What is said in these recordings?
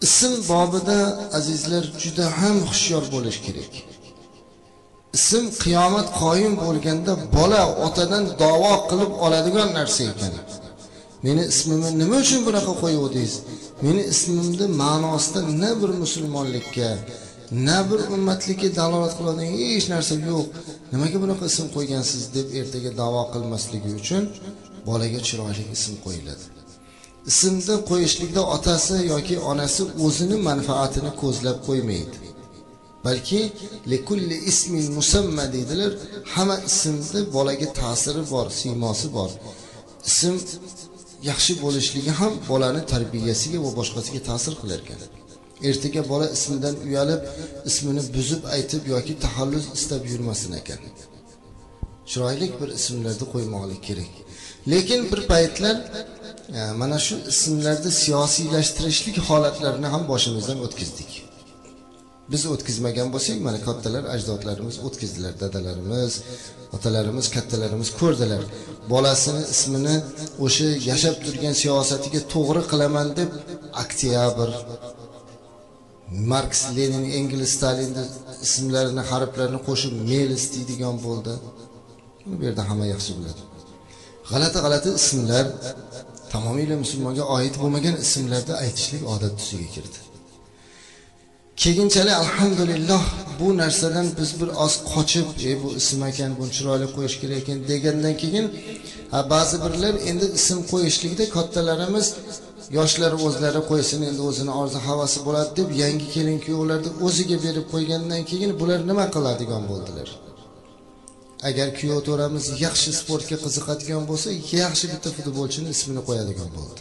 ism bobida azizlar juda ham hushyor bo'lish kerak. Ism qiyomat qoyim bo'lganda bola otadan da'vo qilib oladigan narsa ekan. Meni ismimni nima uchun bunaqa qo'yuvdingiz? Meni ismimni ma'nosida na bir musulmonlikka, na bir ummatlikka dalolat qiladigan hech narsa yo'q. Nimaga bunaqa ism qo'ygansiz deb ertaga da'vo qilmasligi uchun bolaga chiroyli ism qo'yiladi. Ismni qo'yishlikda otasi yoki onasi o'zini manfaatini ko'zlab qo'ymaydi. Balki likulli ismin musamma deydilar. Hamma ismda bolaga ta'siri bor, siymosi bor. Ism yaxshi bo'lishligi ham bolani tarbiyasiga va boshqasiga ta'sir qilar ekan. Ertaga bola ismidan uyalib, ismini buzib aytib yoki tahallus istab yurmasin ekan. Chiroyli bir ismlarni qo'ymoqlik kerak. Lekin bir paytlar mana shu ismlarda siyosiylashtirishlik holatlarini ham boshimizdan o'tkazdik. Biz o'tkazmagan bo'lsak, mana kattalar, ajdodlarimiz o'tkazdilar, dadalarimiz, otalarimiz, kattalarimiz ko'rdilar. Bolasini ismini o'sha yashab turgan siyosatiga to'g'ri qilaman deb oktyabr, Marks, Lenin, Engels, Stalinning ismlarini, harflarini qo'shib Melis deydigan bo'ldi. Bu yerda hamma yaxshi biladi. G'alati ismlar, tamomila musulmonga oid bo'lmagan ismlarda aytishlik odat tusiga kirdi. Keyinchalik alhamdulillah bu narsadan biz bir oz qochib, bu ism ekan, buni chiroyli qo'yish kerak ekan degandan keyin ba'zi birlar endi ism qo'yishlikda kattalarimiz yoshlar o'zlari qo'ysin, endi o'zini orzu havasi bo'ladi deb yangi kelin kuyovlarni o'ziga berib qo'ygandan keyin bular nima qiladigan bo'ldilar? Agar kuyov to'ramiz yaxshi sportga qiziqadigan bo'lsa, yaxshi bitta futbolchini ismini qo'yadigan bo'ldi.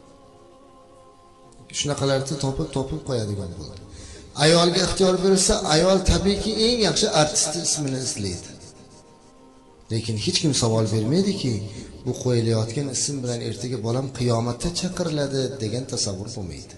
Shunaqalarni topib qo'yadigan bo'ldi. Ayolga ixtiyor berilsa, ayol tabiiyki eng yaxshi artist ismini izlaydi. Lekin hech kim savol bermaydiki, bu qo'yilayotgan ism bilan ertaga bolam qiyomatda chaqiriladi degan tasavvur bo'lmaydi.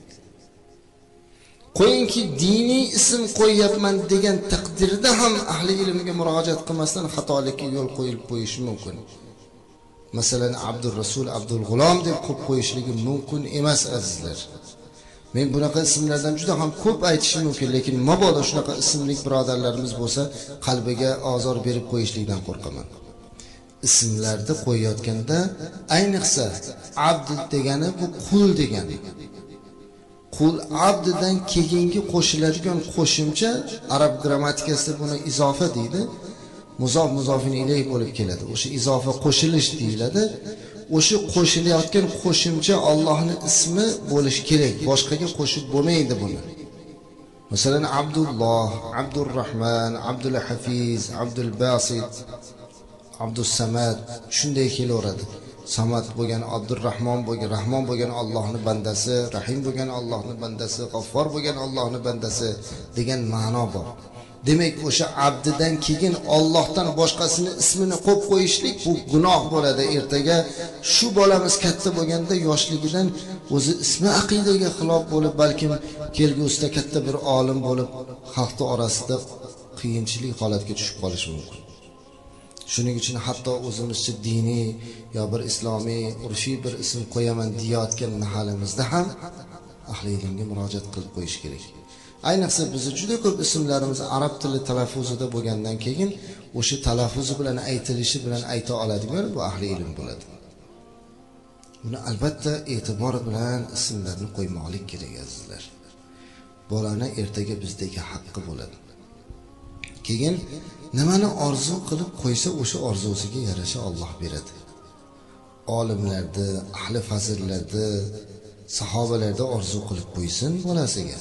Qo'yingki diniy ism qo'yyapman degan taqdirda ham ahli ilmga murojaat qilmasdan xatolikka yo'l qo'yilib qo'yishi mumkin. Masalan, Abdul Rasul, Abdul G'ulom deb qo'yib qo'yishligi mumkin emas azizlar. Men bunaqa ismlardan juda ham ko'p aytishim mumkin, lekin mabodo shunaqa ismlik birodarlarimiz bo'lsa, qalbiga ozor berib qo'yishlikdan qo'rqaman. Ismlarni qo'yayotganda ayniqsa abd degani bu qul degani. Qul abdidan keyingi qo'shiladigan qo'shimcha arab grammatikasida buni izofa deydi. Muzof muzofin ilayh bo'lib keladi. O'sha izofa qo'shilish deyiladi. O'sha qo'shilayotgan qo'shimcha Allohning ismi bo'lish kerak. Boshqaga qo'shib bo'lmaydi buni. Masalan, Abdulloh, Abdurrahman, Abdul Hafiz, Abdul Basit, Abdus Samad shunday kelaveradi. Samad bo'lgan Abdurrahmon bo'lgan, Rahmon bo'lgan Allohning bandasi, Rahim bo'lgan Allohning bandasi, G'affor bo'lgan Allohning bandasi degan ma'no bor. Demak, o'sha abdidan keyin Allohdan boshqasini ismini qo'yib qo'yishlik bu gunoh bo'ladi. Ertaga shu bolamiz katta bo'lganda yoshligidan o'zi ismi aqidaga xilof bo'lib, balkim kelgusida katta bir olim bo'lib, xalqning orasida qiyinchilik holatga tushib qolishi mumkin. Shuning uchun hatto o'zimizcha diniy yo bir islomiy, urfiy bir ism qo'yaman deyotgan mahalimizda ham ahli ilmga murojaat qilib qo'yish kerak. Ayniqsa bizni juda ko'p ismlarimiz arab tili talaffuzida bo'lgandan keyin o'sha talaffuzi bilan aytilishi bilan ayta oladigan bu ahli ilm bo'ladi. Buni albatta e'tibor bilan ismlarni qo'ymoqlik kerak azizlar. Bolani ertaga bizdagi haqqi bo'ladi. Keyin nimani orzu qilib qo'ysa o'sha orzusiga yarasha Alloh beradi. Olimlarda, ahli fazillarda, sahobalarda orzu qilib qo'ysin bolasiga.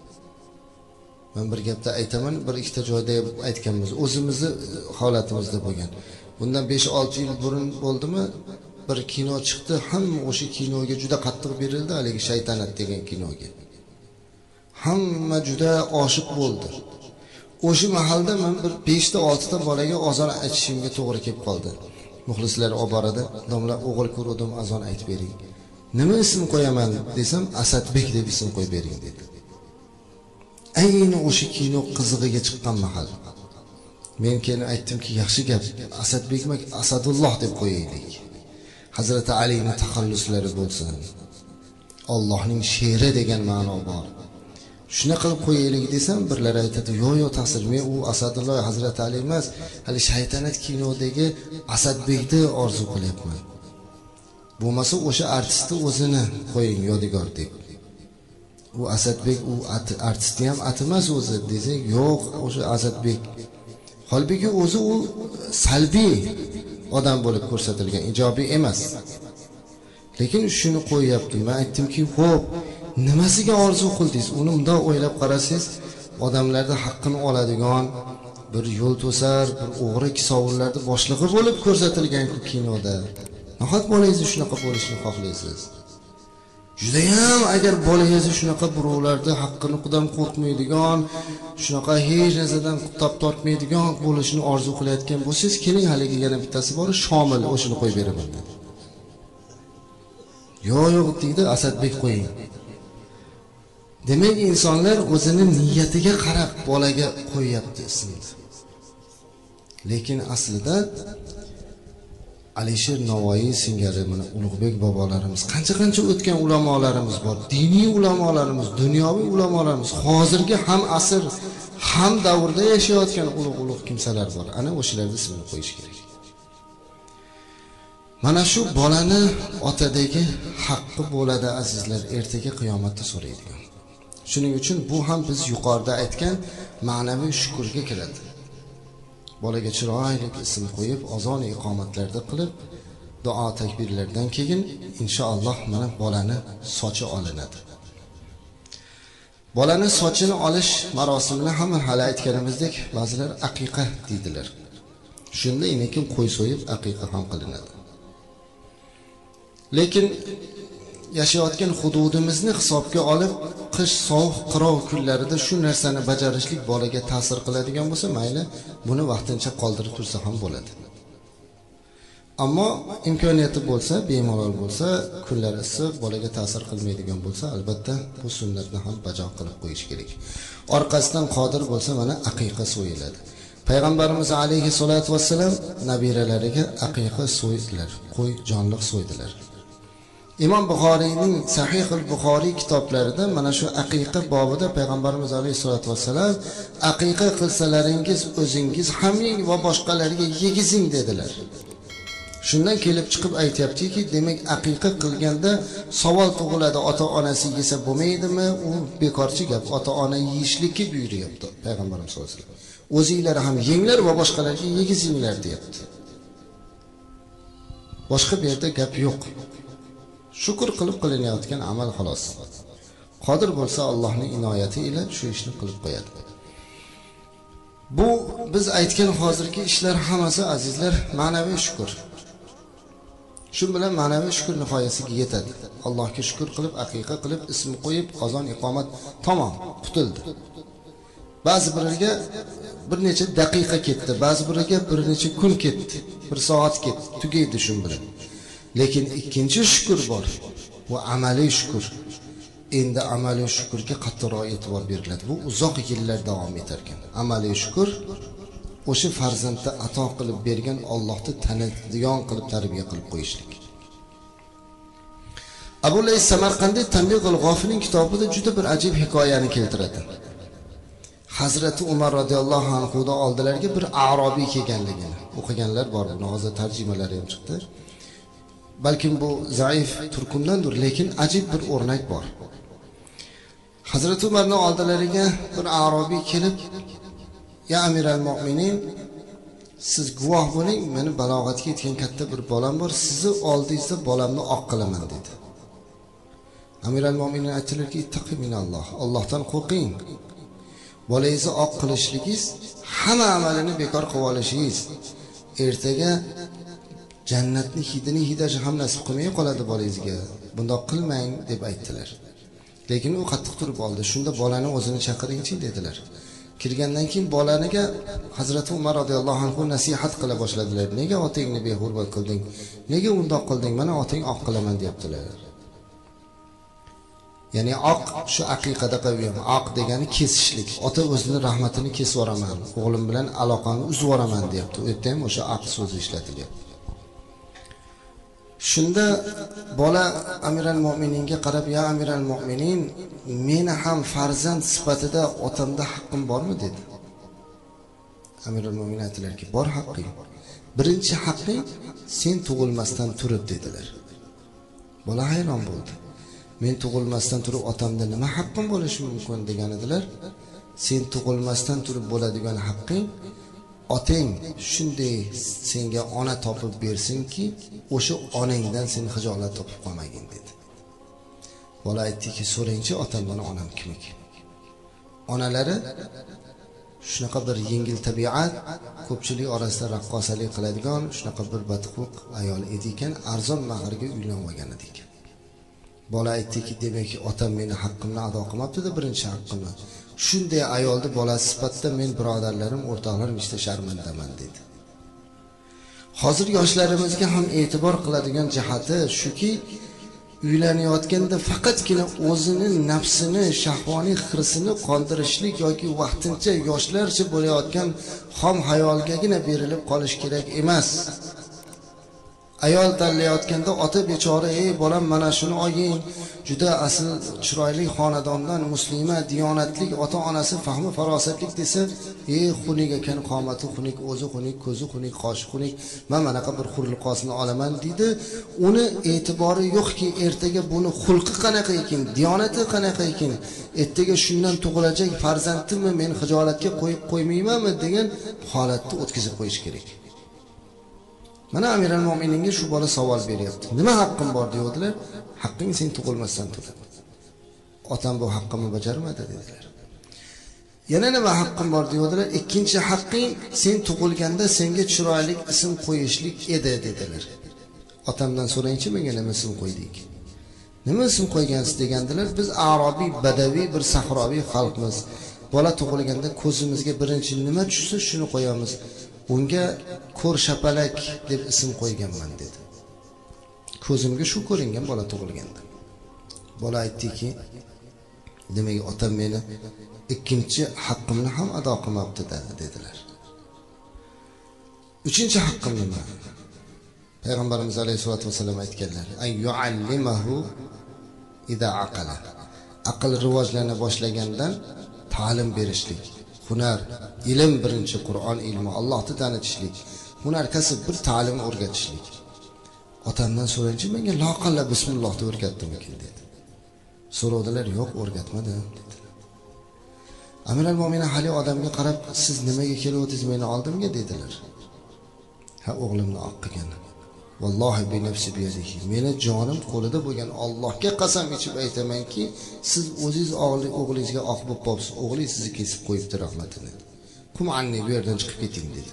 Men bir gapda aytaman, bir ikkita joyda aytganmiz, o'zimizni holatimizda bo'lgan. Bundan 5-6 yil burun bo'ldimi, bir kino chiqdi, hamma o'sha kinoga juda qattiq berildi, haligi Shaytanat degan kinoga. Hamma juda oshiq bo'ldi. O'sha mahalda men bir 5 ta 6 ta bolaga azon aytishimga to'g'ri kelib qoldi. Muxlislar olib boradi, domla o'g'il ko'rdim, azon aytib bering. Nima ism qo'yaman desam, Asadbek deb ism qo'yib bering dedi. Ayni o'sha kino qizig'iga chiqqan mahal. Men keyin aytdimki, yaxshi gap, Asadbek emas, Asadulloh deb qo'yaylik. Hazrati Alining taxalluslari bo'lsin. Allohning she'ri degan ma'no bor. Shuna qilib qo'yaylik desam, birlar aytadi, "Yo'q, taqsir, men u Asadulloh Hazrati Ali emas, hali shaytanat kinodagi Asadbekni orzu qilyapman. Bo'lmasa o'sha artistni o'zini qo'ying yodgor deb." U Asadbek u artistni ham atimas o'zi desak, "Yo'q, o'sha Asadbek." Holbuki o'zi u salbiy odam bo'lib ko'rsatilgan, ijobiy emas. Lekin shuni qo'yapti. Men aytdimki, "Xo'p, nimasiga orzu qildingiz?" Uni bundoq o'ylab qarasangiz, odamlarda haqqini oladigan bir yo'l to'sar, bir o'g'ri kisovullarning boshlig'i bo'lib ko'rsatilgan-ku kinoda. Nahot bolangiz shunaqa bo'lishini xohlaysiz? Judayam agar bolangiz shunaqa birovlarning haqqinidan qo'rqmaydigan, shunaqa hech narsadan tap tortmaydigan bo'lishini orzu qilayotgan bo'lsangiz, keling haligi yana bittasi bor, Shomil, o'shini qo'yib beraman dedi. Yo'q deydi, Asadbek qo'ying. Demak, insonlar o'zini niyatiga qarab bolaga qo'yapti ismini. Lekin aslida Alisher Navoiy singari mana Ulug'bek bobolarimiz, qancha o'tgan ulamolarimiz bor. Diniy ulamolarimiz, dunyoviy ulamolarimiz, hozirgi ham asr, ham davrda yashayotgan ulug' kimsalar bor. Ana o'shalarning ismini qo'yish kerak. Mana shu bolani otadagi haqqi bo'ladi azizlar, ertaga qiyomatda so'raydigan. Shuning uchun bu ham biz yuqorida aytgan ma'naviy shukrga kiradi. Bolaga chiroyli ism qo'yib, azon iqomatlarda qilib, duo takbirlardan keyin inshaalloh mana bolani sochi olinadi. Bolani sochini olish marosimini ham hali aytganimizdek, ba'zilar aqiqa deydilar. Shunda lekin qo'y so'yib aqiqa ham qilinadi. Lekin yashayotgan hududimizni hisobga olib, qish sovuq qirov kunlarida shu narsani bajarishlik bolaga ta'sir qiladigan bo'lsa, mayli, buni vaqtincha qoldirib tursa ham bo'ladi. Ammo imkoniyati bo'lsa, bemalol bo'lsa, kunlar issiq, bolaga ta'sir qilmaydigan bo'lsa, albatta bu sunnatni ham bajo qilib qo'yish kerak. Orqasidan qodir bo'lsa, mana aqiqa so'yiladi. Payg'ambarimiz alayhi solatu vassalam nabiralariga aqiqa so'ydilar, qo'y jonliq so'ydilar. Imom Buxoriyning Sahih al-Buxoriy kitoblarida mana shu aqiqa bobida Payg'ambarimiz alayhisolatu vassalam aqiqa qilsalaringiz o'zingiz ham yeng va boshqalarga yegizing dedilar. Shundan kelib chiqib aytayaptiki, demak aqiqa qilganda savol tug'iladi, ota-onasi yesa bo'lmaydimi? U bekorchi gap. Ota-ona yeyishlikka buyuryapti Payg'ambarimiz sollallohu alayhi vasallam. O'zinglar ham yenglar va boshqalarga yegizinglar deyapti. Boshqa bu yerda gap yo'q. Shukr qilib qilinayotgan amal xolos. Qodir bo'lsa Allohning inoyati ila shu ishni qilib qo'yadi. Bu biz aytgan hozirgi ishlar hammasi azizlar ma'naviy shukr. Shu bilan ma'naviy shukr nihoyasiga yetadi. Allohga shukr qilib, aqiqa qilib, ism qo'yib, azon iqomat tamom, qutildi. Ba'zi biriga bir necha daqiqa ketdi, ba'zi biriga bir necha kun ketdi, bir soat ketdi, tugaydi shu bilan. Lekin ikkinchi shukr bor. Bu amaliy shukr. Endi amaliy shukrga qattiqroq e'tibor beriladi. Bu uzoq yillar davom etar ekan. Amaliy shukr o'sha farzandni ato qilib bergan Allohni taniydigan qilib tarbiya qilib qo'yishlik. Abu Lays Samarqandiy Tanbiqul G'ofilning kitobida juda bir ajib hikoyani keltiradi. Hazrati Umar radhiyallohu anhu da oldilariga bir a'robiy kelganligini o'qiganlar bor. Buni hozir tarjimalari ham chiqdi. Balkim bu zaif turkumdandir, lekin ajib bir o'rnak bor. Hazrat Umarning oldilariga bir a'robiy kelib, "Ya Amiral Mu'minin, siz guvoh bo'ling, meni balog'atga yetgan katta bir bolam bor, sizni oldingizda bolamni oq qilaman" dedi. Amiral Mu'minin aytdilarki, "Ittaqi minalloh, Allohdan qo'rqing. Bolangizni oq qilishligingiz hamma amalini bekor qilib olishingiz, ertaga jannatning hidini hidashi ham nasib qilmay qoladi bolangizga. Bundoq qilmang" deb aytdilar. Lekin u qattiq turib oldi. Shunda bolani o'zini chaqiringchi dedilar. Kirgandan keyin bolaniga Hazrati Umar radhiyallohu anhu nasihat qila boshladilar. "Nega otangni behurmat qilding? Nega undoq qilding? Mana otang oq qilaman" deyaptilar. Ya'ni oq shu aqiqada qo'ygan. Oq degani kesishlik. Ota o'zining rahmatini kesib yuboraman, o'g'lim bilan aloqamni uzib yuboraman deyapti. U yerda ham o'sha oq so'zi ishlatilyapti. Shunda bola Amiral Mo'mininga qarab, "Ya Amiral Mo'minin, meni ham farzand sifatida otamda haqqim bormi?" dedi. Amiral Mo'minin aytdilarki, "Bor haqqing. Birinchi haqqing sen tug'ilmasdan turib" dedilar. Bola hayron bo'ldi. "Men tug'ilmasdan turib otamda nima haqqim bo'lishi mumkin?" degan edilar. "Sen tug'ilmasdan turib bo'ladigan haqqing otang shunday senga ona topib bersinki, o'sha onangdan sen hijolat topib qolmagin" dedi. Bola aytdiki, "So'rangchi otamdan onam kim ekan?" Onalari shunaqa bir yengil tabiat, ko'pchilik orasida raqqosalik qiladigan shunaqa bir badxulq ayol edi ekan, arzon mahrga uylanib olgan edi ekan. Bola aytdiki, "Demak, otam meni haqqimni ado qilmabdi-da, birinchi haqqimni. Shunday ayolni bolasi sifatida men birodarlarim, o'rtoqlarim ishda sharmandaman" dedi. Hozir yoshlarimizga ham e'tibor qiladigan jihati shuki, uylanayotganda faqatgina o'zining nafsini, shahvoniy hirsini qondirishlik yoki vaqtincha yoshlarcha bo'layotgan xom hayolgagina berilib qolish kerak emas. Ayol tanlayotganda ota bechora, "Ey bolam, mana shuni olgin, juda asl chiroyli xonadondan, muslima, diyonatlik ota-onasi, fahmi farosatlik" desa, "Ey xunik ekan, qomati xunik, o'zi xunik, ko'zi xunik, qoshi xunik, men manaqa bir xurliqosini olaman" deydi. Uni e'tibori yo'qki, ertaga buni xulqi qanaqa ekan, diyonati qanaqa ekan, ertaga shundan tug'ilajak farzandimni men hijolatga qo'yib qo'ymaymanmi degan holatni o'tkazib qo'yish kerak. Mana Amiral Mo'mininga shu bola savol beryapti. "Nima haqqim bor?" deydilar. "Haqqing sen tug'ilmasdan turib." "Otam bu haqqimni bajarmadi" dedilar. "Yana nima haqqim bor?" deydilar. "Ikkinchi haqqing sen tug'ilganda senga chiroyli ism qo'yishlik edi" dedilar. "Otamdan so'raychi, menga nima ism qo'ydik?" "Nima ism qo'ygansiz?" degandilar. "Biz arobiy, badaviy bir sahroviy xalqmiz. Bola tug'ilganda ko'zimizga birinchi nima tushsa shuni qo'yamiz. Unga Ko'rshapalak deb ism qo'yganman" dedi. Ko'zimga shu ko'ringan bola tug'ilganda. Bola aytdiki, "Demak, otam meni ikkinchi haqqimni ham ado qilmabdi" dedilar. Uchinchi haqqim nima? Payg'ambarimiz alayhisolatu vasallam aytganlar, "Ay yuallimahu idza aqala." Aql rivojlana boshlagandan ta'lim berishlik. Hunar, ilm birinchi Qur'on ilmi, Allohni tanitishlik. Hunar kasb bir ta'lim o'rgatishlik. "Otamdan so'raychi, menga loqalla bismillohni o'rgatdimikin" dedi. So'rovdilar, "Yo'q, o'rgatmadim" dedi. Amiral Mo'minin hali odamga qarab, "Siz nimaga keldingiz meni oldimga?" dedilar. "Ha, o'g'limni oq qilgan. Vallohi bi nafsi biyadihi. Meni jonim qo'lida bo'lgan Allohga qasam ichib aytamanki, siz o'zingiz o'g'lingizga oq bo'lib qolibsiz. O'g'lingiz sizni kesib qo'yibdi, rahmatini. Qum anni, bu yerdan chiqib keting" dedi.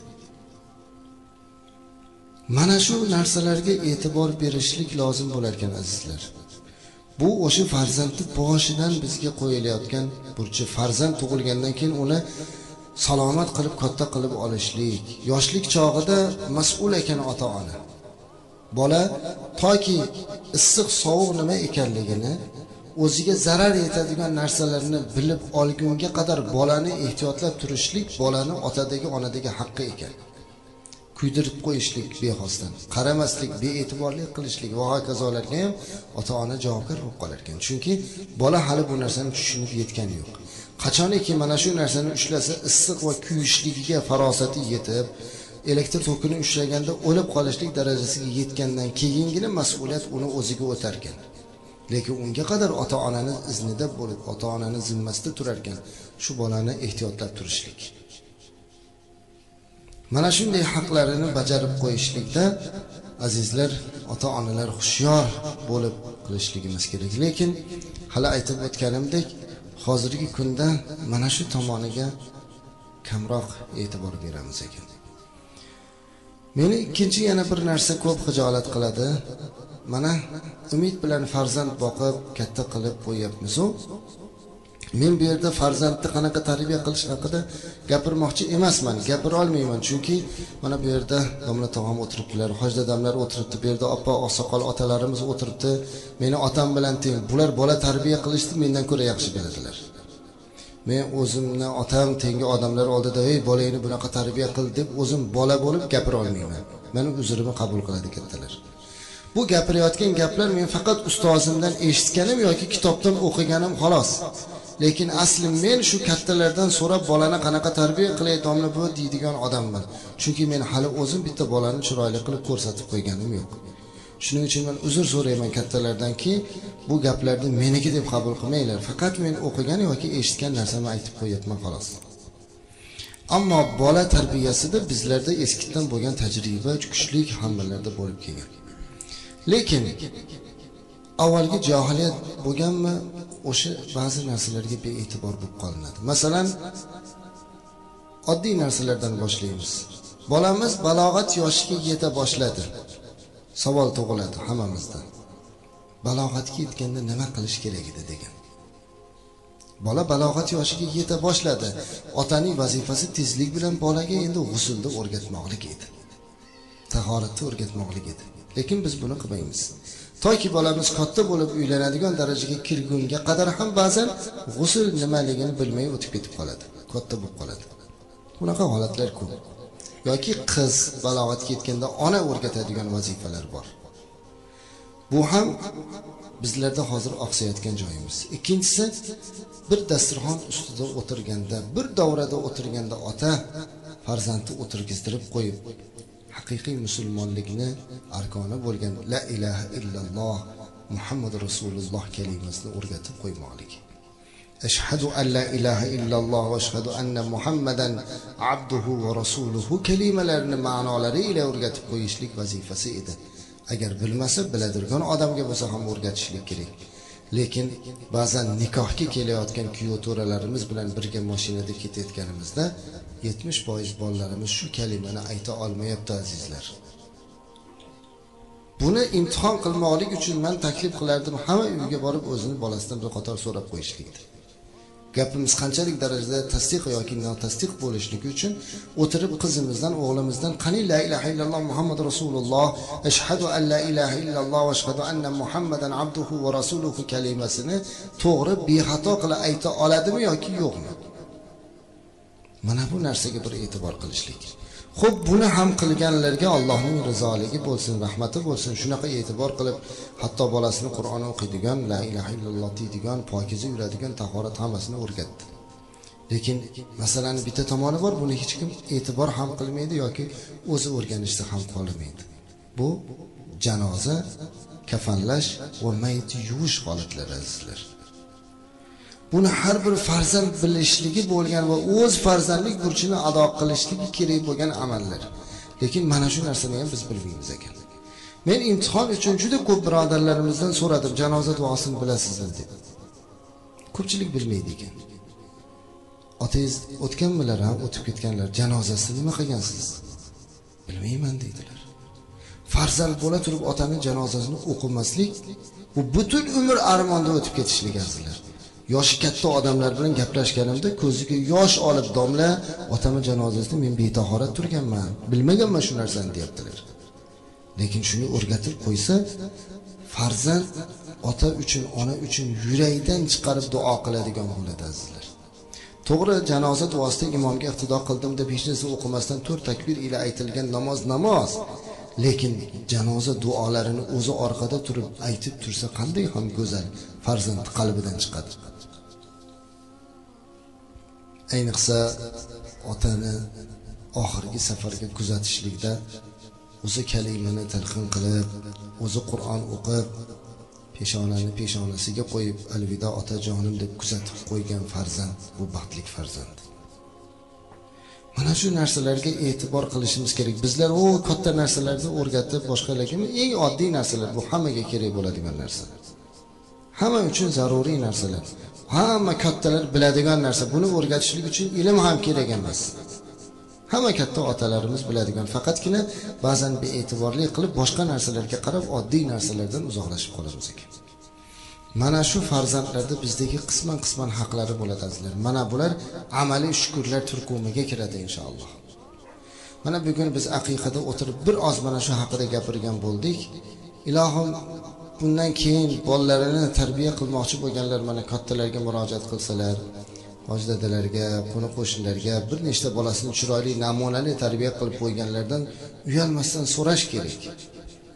Mana shu narsalarga e'tibor berishlik lozim bo'lar ekan, azizlar. Bu o'sha farzandni boshidan bizga qo'yilayotgan burchi. Farzand tug'ilgandan keyin uni salomat qilib, katta qilib olishlik. Yoshlik chog'ida mas'ul ekan ota-ona. Bola toki issiq sovuq nima ekanligini, o'ziga zarar yetadigan narsalarni bilib olgunga qadar bolani ehtiyotlab turishlik bolani otadagi, onadagi haqqi ekan. Kuydirib qo'yishlik bexosdan, qaramaslik, bee'tiborlik qilishlik va hokazolarga ham ota-ona javobgar bo'lib qolar ekan. Chunki bola hali bu narsani tushunib yetgani yo'q. Qachoniki mana shu narsani ushlasa, issiq va kuyishligiga farosati yetib, elektr tokini ushlaganda o'lib qolishlik darajasiga yetgandan keyingina mas'uliyat uni o'ziga o'tar ekan. Lekin unga qadar ota-onaning iznida bo'lib, ota-onaning zimmasida turar ekan, shu bolani ehtiyotlab turishlik. Mana shunday haqlarini bajarib qo'yishlikda azizlar, ota-onalar hushyor bo'lib qilishligimiz kerak. Lekin hali aytib o'tganimdek, hozirgi kunda mana shu tomoniga kamroq e'tibor beramiz ekan. Meni ikkinchi yana bir narsa ko'p xijolat qiladi. Mana umid bilan farzand boqib, katta qilib qo'yapmiz. Men bu yerda farzandni qanaqa tarbiya qilish haqida gapirmoqchi emasman, gapira olmayman. Chunki mana bu yerda domla tog'am o'tiribdilar, hoj dadamlar o'tiribdi, bu yerda oppa oqsoqol otalarimiz o'tiribdi. Meni otam bilan teng. Bular bola tarbiya qilishni mendan ko'ra yaxshi biladilar. Men o'zimni otam tengi odamlar oldida, "Ey, bolangni bunaqa tarbiya qil" deb o'zim bola bo'lib gapira olmayman. Meni uzrimni qabul qiladi kattalar. Bu gapirayotgan gaplar men faqat ustozimdan eshitganim yoki kitobdan o'qiganim xolos. Lekin asli men shu kattalardan so'rab bolani qanaqa tarbiya qilay domla bu deydigan odamman. Chunki men hali o'zim bitta bolani chiroyli qilib ko'rsatib qo'yganim yo'q. Shuning uchun men uzr so'rayman kattalardanki, bu gaplarni meniki deb qabul qilmanglar. Faqat men o'qigan yoki eshitgan narsamni aytib qo'yapman xolos. Ammo bola tarbiyasida bizlarda eskidan bo'lgan tajriba, kuchli hammalarda bo'lib kelgan. Lekin avvalgi jahiliyat bo'lganmi, o'sha ba'zi narsalarga bee'tibor bo'lib qolinadi. Masalan, oddiy narsalardan boshlaymiz. Bolamiz balog'at yoshiga yeta boshladi. Savol tug'iladi hammamizda. Balog'atga yetganda nima qilish kerak edi degan. Bola balog'at yoshiga yeta boshladi. Otaning vazifasi tezlik bilan bolaga endi g'usulni o'rgatmoqlik edi. Tahoratni o'rgatmoqlik edi. Lekin biz buni qilmaymiz. Toki bolamiz katta bo'lib uylanadigan darajaga kirgunga qadar ham ba'zan g'usul nimaligini bilmay o'tib ketib qoladi. Katta bo'lib qoladi. Bunaqa holatlar ko'p. Yoki qiz balog'atga yetganda ona o'rgatadigan vazifalar bor. Bu ham bizlarda hozir oqsayotgan joyimiz. Ikkinchisi, bir dasturxon ustida o'tirganda, bir davrada o'tirganda ota farzandni o'tirgizdirib qo'yib, haqiqiy musulmonlikni arkoni bo'lgan la ilaha illalloh Muhammad Rasululloh kalimasini o'rgatib qo'ymoqlik. Ashhadu an la ilaha illalloh va ashhadu anna Muhammadan abduhu va rasuluhu kalimalarini ma'nolari ila o'rgatib qo'yishlik vazifasi edi. Agar bilmasa, biladigan odamga bo'lsa ham o'rgatishlik kerak. Lekin ba'zan nikohga kelayotgan kuyov to'ralarimiz bilan birga mashinada ketayotganimizda 70% bolalarimiz shu kalimani ayta olmayapti azizlar. Buni imtihon qilmoqlik uchun men taklif qilardim, hamma uyga borib o'zini bolasidan bir qator so'rab qo'yishlikdi. Gapimiz qanchalik darajada tasdiq yoki notasdiq bo'lishligi uchun o'tirib qizimizdan, o'g'limizdan qani la ilaha illalloh Muhammad Rasululloh, ashhadu an la ilaha illalloh va ashhadu anna Muhammadan abduhu va rasuluhu kalimasini to'g'ri bexato qilib ayta oladimi yoki yo'qmi? Mana bu narsaga bir e'tibor qilishlik. Xo'p, buni ham qilganlarga Allohning rizoligi bo'lsin, rahmati bo'lsin. Shunaqa e'tibor qilib, hatto bolasini Qur'on o'qiydigan, la ilaha illalloh deydigan, pokiza yuradigan, tahorat hammasini o'rgatdi. Lekin masalan bitta tomoni bor, buni hech kim e'tibor ham qilmaydi yoki o'zi o'rganishda ham qolmaydi. Bu janoza, kafanlash va mayit yuvish holatlari azizlar. Buni har bir farzand bilishligi bo'lgan va o'z farzandlik burchini ado qilishligi kerak bo'lgan amallar. Lekin mana shu narsani ham biz bilmaymiz ekan. Men imtihon uchun juda ko'p birodarlarimizdan so'radim, janoza duosini bilasizmi deb. Ko'pchilik bilmaydi ekan. Otangiz o'tganmilar, ham o'tib ketganlar, janozasini nima qilgansiz? Bilmayman deydilar. Farzand bo'la turib otaning janozasini o'qimaslik, bu butun umr armonda o'tib ketishlik azizlar. Yoshi katta odamlar bilan gaplashganimda ko'ziga yosh olib, domla, otamning janozasida men betahorat turganman, bilmaganman shu narsani deyaptilar. Lekin shuni o'rgatib qo'ysa, farzand ota uchun, ona uchun yurakdan chiqarib duo qiladigan bo'ladi azizlar. To'g'ri, janoza duosida imomga iqtido qildim deb hech narsa o'qimasdan 4 takbir ila aytilgan namoz. Lekin janoza duolarini o'zi orqada turib aytib tursa qanday ham go'zal farzand qalbidan chiqadi. Ayniqsa otani oxirgi safarga kuzatishlikda o'zi kalimani talqin qilib, o'zi Qur'on o'qib, peshonani peshonasiga qo'yib, alvido otajonim deb kuzatib qo'ygan farzand bu baxtli farzand. Mana shu narsalarga e'tibor qilishimiz kerak. Bizlar o katta narsalarni o'rgatib boshqalarga, eng oddiy narsalar bu hammaga kerak bo'ladigan narsalar. Hamma uchun zaruriy narsalar. Hamma kattalar biladigan narsa. Buni o'rgatishlik uchun ilm ham kerak emas. Hamma katta otalarimiz biladigan, faqatgina ba'zan bee'tiborli qilib boshqa narsalarga qarab oddiy narsalardan uzoqlashib qolamiz ekan. Mana shu farzandlarda bizdagi qisman haqlari bo'ladi azizlar. Mana bular amaliy shukurlar turkumiga kiradi inshaalloh. Mana bugun biz aqiqada o'tirib bir oz mana shu haqida gapirgan bo'ldik. Ilohim bundan keyin bolalarini tarbiya qilmoqchi bo'lganlar mana kattalarga murojaat qilsalar, hojdadalarga, qo'ni qo'shnilarga bir nechta bolasini chiroyli namunali tarbiya qilib qo'yganlardan uyalmasdan so'rash kerak.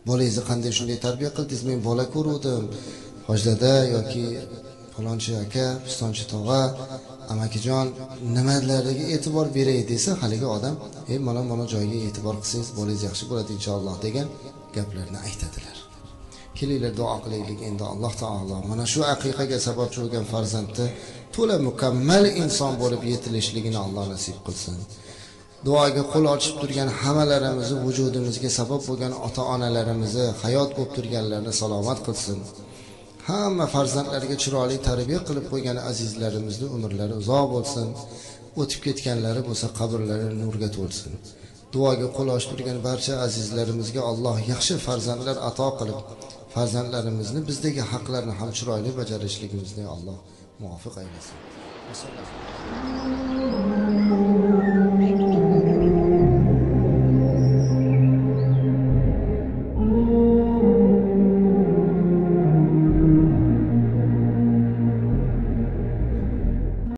bolangizni qanday shunday tarbiya qildingiz? Men bola ko'ruvdim, hojdada yoki falonchi aka, pistonchi tog'a, amakijon nimalarga e'tibor beray desa, haligi odam mana joyga e'tibor qilsangiz bolangiz yaxshi bo'ladi inshaalloh degan gaplarni aytadilar. Kelinglar duo qilaylik endi. Alloh taolo mana shu aqiqaga sababchi bo'lgan farzandni to'la mukammal inson bo'lib yetilishligini Alloh nasib qilsin. Duoga qo'l ochib turgan hammalarimizni, vujudimizga sabab bo'lgan ota-onalarimizni, hayot bo'lib turganlarni salomat qilsin. Hamma farzandlarga chiroyli tarbiya qilib qo'ygan azizlarimizni umrlari uzoq bo'lsin. O'tib ketganlari bo'lsa qabrlari nurga to'lsin. Duoga qo'l ochib turgan barcha azizlarimizga Alloh yaxshi farzandlar ato qilib, farzandlarimizni bizdagi haqlarni ham chiroyli bajarishligimizni Alloh muvaffaq aylasin.